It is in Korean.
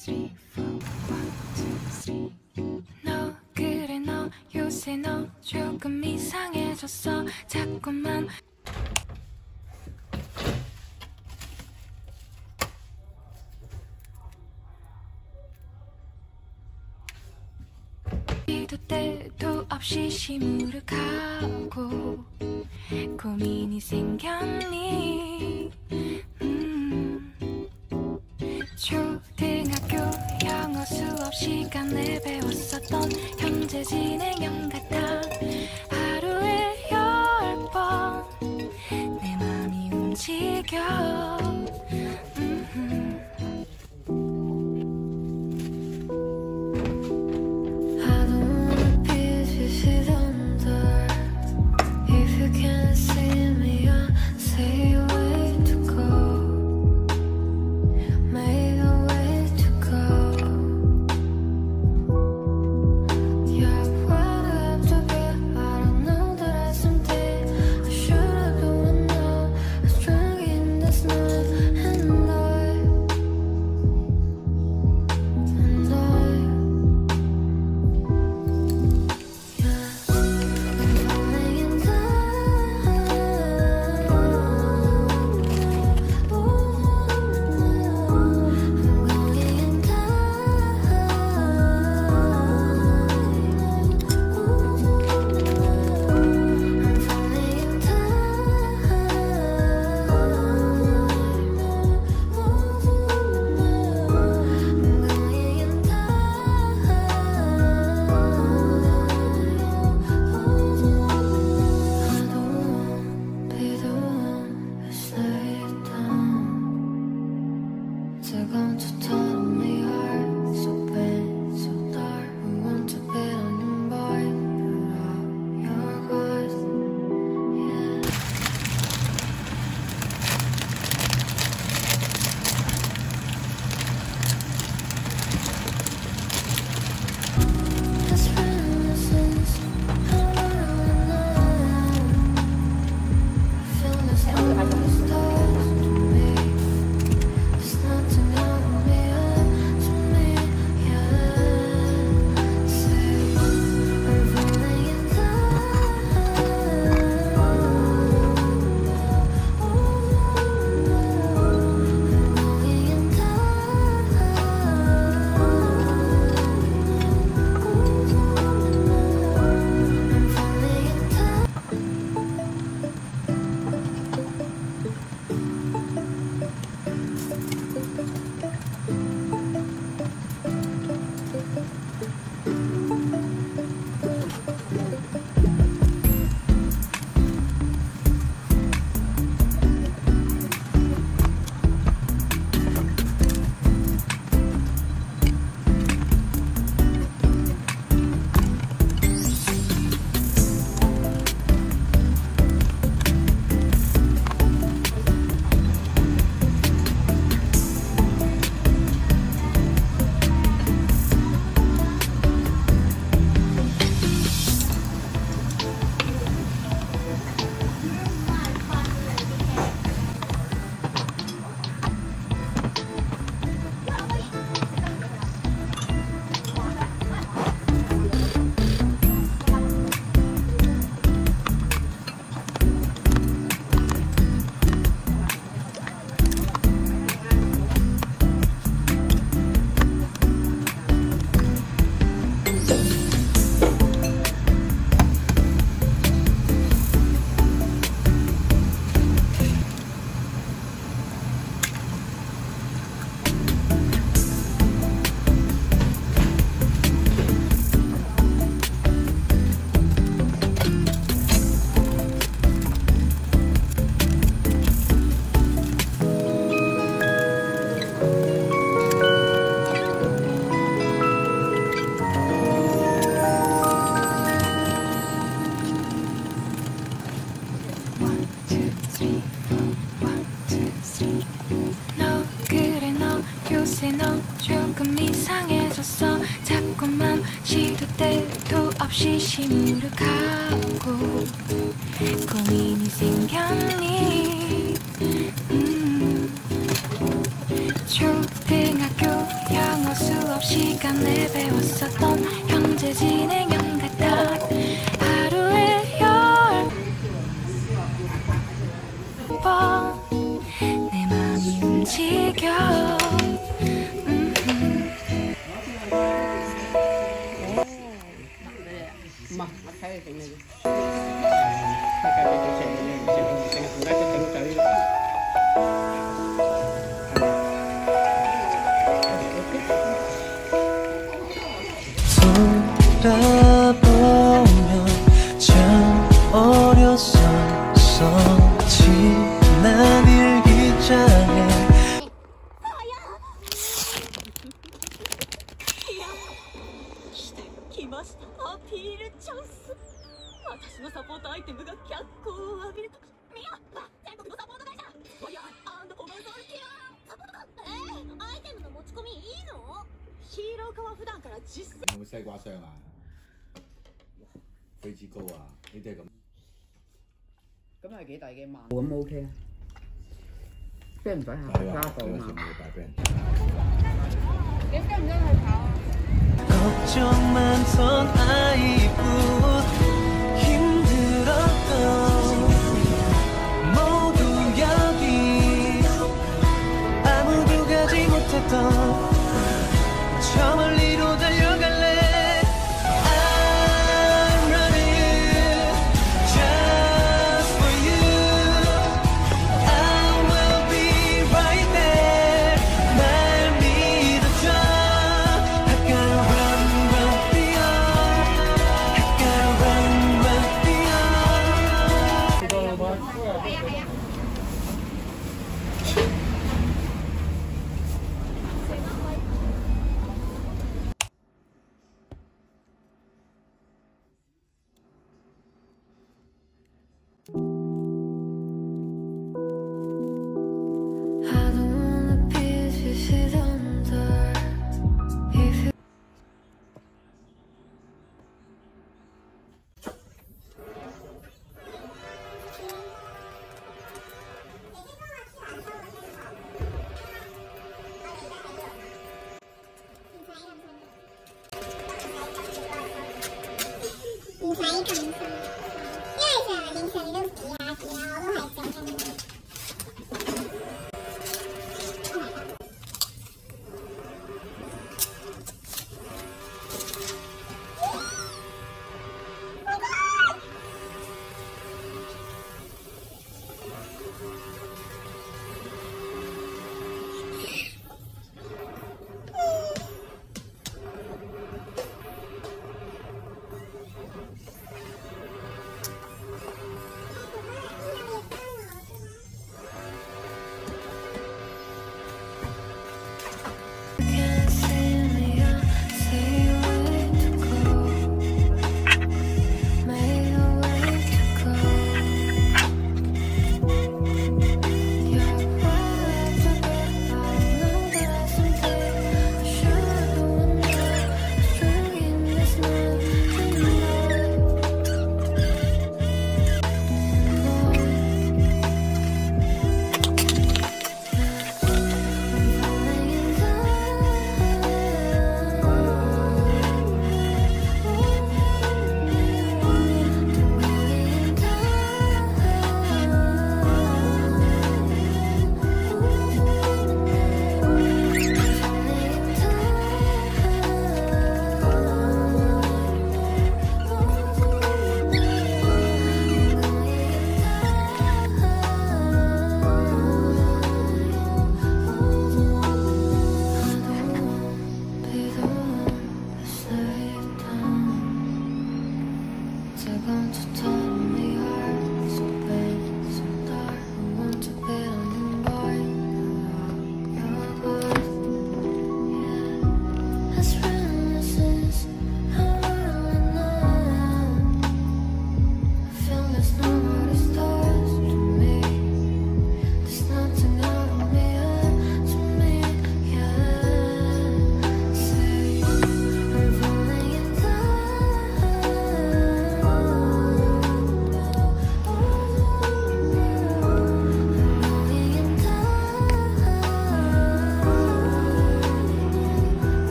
three, four. 1, 2, 3. 너 그래 너 요새 너 조금 이상해졌어 자꾸만 시도 때도 없이 시무룩하고 고민이 생겼니 초등학교 영어 수업 시간에 배웠었던 현재 진행형 같아 하루에 10번 내 맘이 움직여 요새 너 조금 이상해졌어 자꾸만 시도 때도 없이 시무룩하고 고민이 생겼니 초등학교 영어 시간에 배웠었던 형제 진행형 같아. 하루에 10번 내 맘이 움직여. Mà thấy cái này. 돌아보면 참 어렸었어. 지난 일기장에 来ました。アピールチャンス。私のサポートアイテムが脚光を浴びるとき。みよ、全国のサポート会社。おや、コマンソールケア。サポートか。アイテムの持ち込みいいの？ヒーロー科は普段から実践。 有冇西瓜霜啊？痱子膏啊？呢啲係咁。 咁係幾大嘅萬？咁 OK 啊？即係唔使下加到嘛？你跟唔跟佢跑啊？ 걱정 많던 아이뿐 힘들었던 모두 여기 아무도 가지 못했던 저 멀리로 달려갈래. I'm running just for you. I will be right there. 날 믿어줘. I gotta run, run beyond. I gotta run, run beyond. I don't wanna be vivid under. If you Nhìn thấy không? Cái này giờ凌晨都幾啊幾啊，我都係整緊。